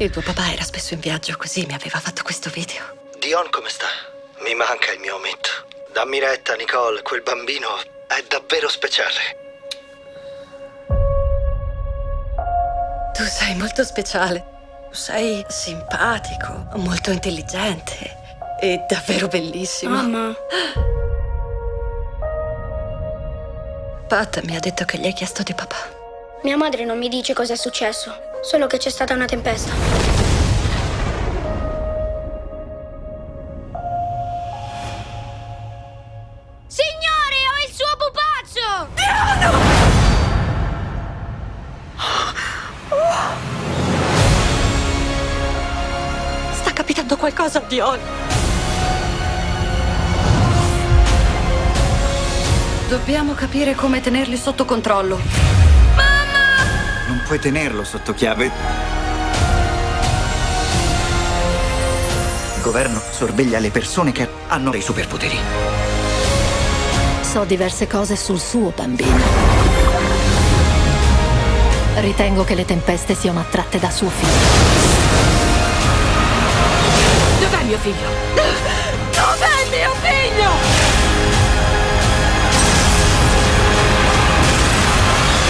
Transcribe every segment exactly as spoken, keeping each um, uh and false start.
Il tuo papà era spesso in viaggio, così mi aveva fatto questo video. Dion come sta? Mi manca il mio ometto. Dammi retta, Nicole, quel bambino è davvero speciale. Tu sei molto speciale. Sei simpatico, molto intelligente e davvero bellissimo. Mamma. Pat mi ha detto che gli hai chiesto di papà. Mia madre non mi dice cosa è successo, solo che c'è stata una tempesta. Signore, ho il suo pupazzo! Diano! Sta capitando qualcosa a Dion. Dobbiamo capire come tenerli sotto controllo. Mamma! Non puoi tenerlo sotto chiave. Il governo sorveglia le persone che hanno dei superpoteri. So diverse cose sul suo bambino. Ritengo che le tempeste siano attratte da suo figlio. Dov'è mio figlio? Dov'è mio figlio?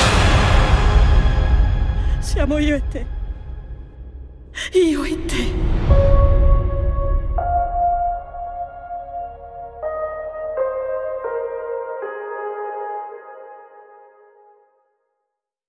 Siamo io e te. Io e te.